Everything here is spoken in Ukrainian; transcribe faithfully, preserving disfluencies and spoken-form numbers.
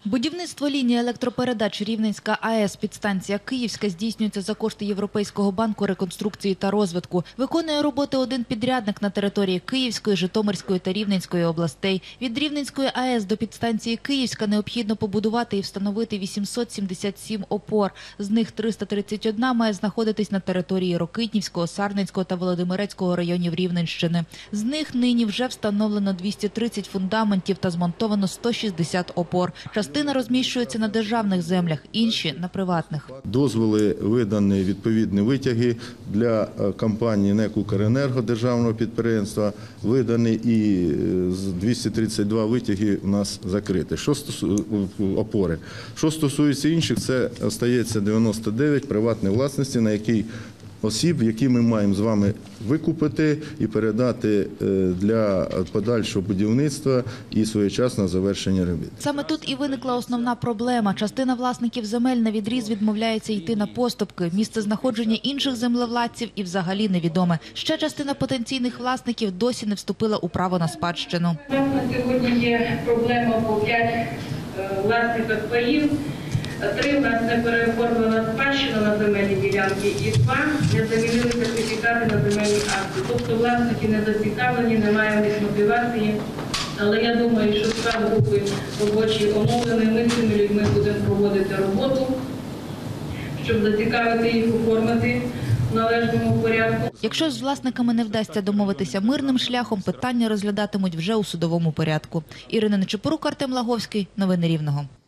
Будівництво лінії електропередач Рівненська АЕС підстанція Київська здійснюється за кошти Європейського банку реконструкції та розвитку. Виконує роботи один підрядник на території Київської, Житомирської та Рівненської областей. Від Рівненської АЕС до підстанції Київська необхідно побудувати і встановити вісімсот сімдесят сім опор. З них триста тридцять одна має знаходитись на території Рокитнівського, Сарненського та Володимирецького районів Рівненщини. З них нині вже встановлено двісті тридцять фундаментів та змонтовано сто шістдесят опор. Частина розміщується на державних землях, інші – на приватних. Дозволи видані, відповідні витяги для компанії НЕК «Укренерго» державного підприємства, видані і двісті тридцять два витяги у нас закриті. Що стосується опори. Що стосується інших, це остається дев'яносто дев'ять приватної власності, на якій осіб, які ми маємо з вами викупити і передати для подальшого будівництва і своєчасного завершення робіт. Саме тут і виникла основна проблема. Частина власників земель на відріз відмовляється йти на поступки. Місце знаходження інших землевладців і взагалі невідоме. Ще частина потенційних власників досі не вступила у право на спадщину. У нас на сьогодні є проблема по п'ять власників паїв. Три в нас не переоформлена спадщина на земельні ділянки і два не замінили сертифікати на земельні акти. Тобто власники не зацікавлені, немає в них мотивації. Але я думаю, що склад групи робочої оновлений, ми з цими людьми будемо проводити роботу, щоб зацікавити їх, оформити в належному порядку. Якщо з власниками не вдасться домовитися мирним шляхом, питання розглядатимуть вже у судовому порядку. Ірина Нечепорук, Артем Лаговський. Новини Рівного.